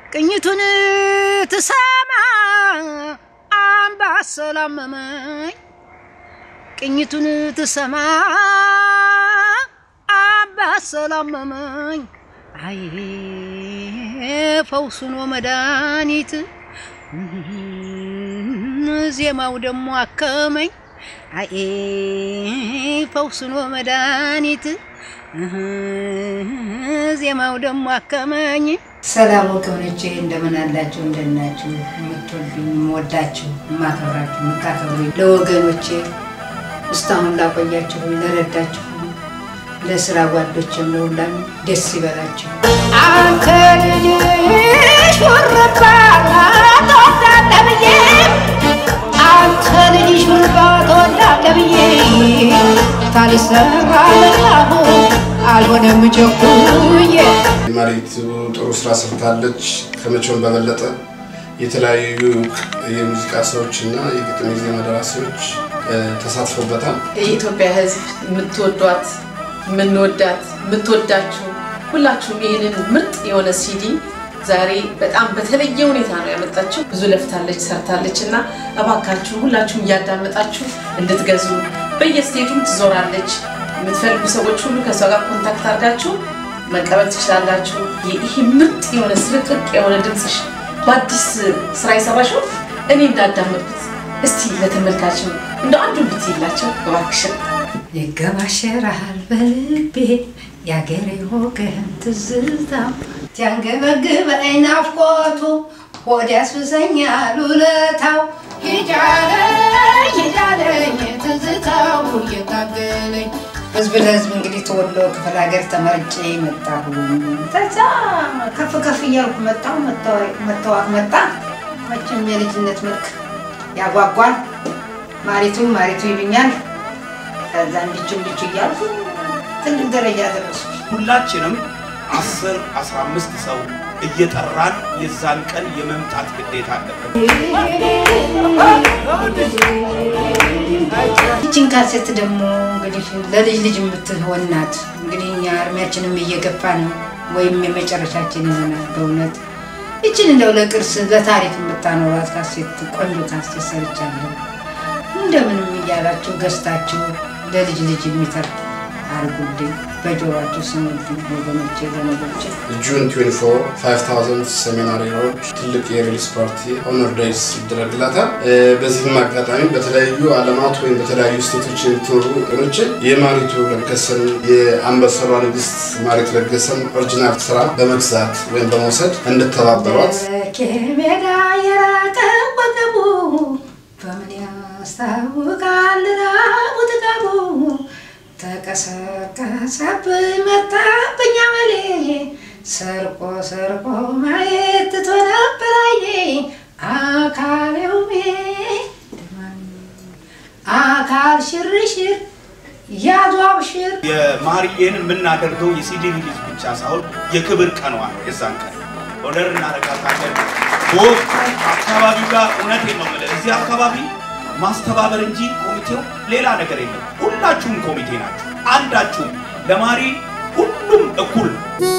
ቅኝቱን ትሰማ አምባሰል አመመኝ ቅኝቱን ትሰማ አምባሰል አመመኝ አይ ፈውሱን ወመድኃኒት ዜማው ደሞ አከመኝ አይ ፈውሱን ወመድኃኒት ዜማው ደሞ አከመኝ ሰላም ወገኖቼ እንደምን አላችሁ እንደናችሁ ምትወዱኝ ወዳችሁ ማከብራችሁ መካከብሩ ለወገኖቼ እስታሁን ላቆያችሁ ለረዳችሁ ለስራ ጓዶችም ለሁላም ደስ ይበላችሁ አንተ ልጅ ወረባ ተወዳለብዬ አንተ ልጅ ወረባ ተወዳለብዬ ታልሰራለሁ አልሆነም ጀኩዬ ማሪቱ ጥሩ ስራ ሰርታለች ከመቼም በበለጠ የተለያዩ የሙዚቃ ሰዎችና የግጥም ዜማ ደራሲዎች ተሳትፈውበታል የኢትዮጵያ ህዝብ ምትወዷት ምንወዳት ምትወዳችሁ ሁላችሁም ይሄንን ምርጥ የሆነ ሲዲ ዛሬ በጣም በተለየ ሁኔታ ነው ያመጣችሁ ብዙ ለፍታለች ሰርታለችና አባካችሁ ሁላችሁም ያዳመጣችሁ እንድትገዙ በየስቴቱም ትዞራለች የምትፈልጉ ሰዎች ሁሉ ከሷ ጋር ኮንታክት አድርጋችሁ መቀበል ትችላላችሁ ይሄ ምርጥ የሆነ ስርቅቅ የሆነ ድምጽሽ በአዲስ ስራ ይሰራሽው እኔ እንዳዳመጥኩት እስቲ ለተመልካቹ እንደ አንዱ ብትይላችሁ እባክሽ ይገባሽራል በልቤ ያገሬ ወገን ትዝታው ያንገበግበኝ ናፍቆቱ ሆድ ያስብሰኛል ውለታው ይጃለኝ ትዝታው እየታገለኝ ህዝብ ለህዝብ እንግዲህ ተወልዶ ክፍለ ሀገር ተመርጬ መጣሁ ተዛ ከፍ እያልኩ መጣሁ መቼም የልጅነት መልክ ያጓጓል ማሪቱ ይሉኛል ከዛ እንድች እያልኩ ትልቅ ደረጃ ደረስኩ ሁላችንም 10-15 ሰው እየጠራን የዛን ቀን የመምጣት ግዴታ አለበት እቺን ካሴት ደግሞ እንግዲህ ለልጅ የምትሆናት እንግዲህ እኛ እርሜያችንም እየገፋ ነው ወይም የመጨረሻችን ይሆናል በእውነት እቺን እንደው ለቅርስ ለታሪክ የምታኖራት ካሴት ቆንጆ ካሴት ሰርቻለሁ እንደምንም እያላችሁ ገዝታችሁ ለልጅ የሚተርፍ አርጉልኝ በጆሮአችሁ ስሙልኝ ወገኖቼ ዘመዶቼ June 24 5000 ሰሚናሪ ሮድ ትልቅ የሪሊስ ፓርቲ ኦነር ዴይስ ይደረግላታል በዚህም አጋጣሚ በተለያዩ ዓለማት ወይም በተለያዩ ስቴቶች የምትኖሩ ወገኖቼ የማሪቱ ለገሰን የአምባሰሏ ንግስት ማሪቱ ለገሰን ኦሪጂናል ስራ በመግዛት ወይም በመውሰድ እንድትተባበሯት ከሜዳ የራቀ ወገቡ በምን ያስታውቃል ራቡ ተጋቡ ተቀሰቀሰብኝ መጣብኝ አመሌ ሰርቆ ማየት ተነበራዬ አካል ሽርሽር ያዟብሽር የማሪዬን ምናደርገው የሲዲ ሪሊዝ ብቻ ሳይሆን የክብር ቀኗ ነው የዛን ቀን ኦነር እናረጋታለን ወቅቱ አካባቢ ጋር እውነት ነው ማለት እዚህ አካባቢ ማስተባበር እንጂ ኮሚቴው ሌላ ነገር የለም ሁላችሁም ኮሚቴ ናችሁ አንዳችሁም ለማሪ ሁሉም እኩል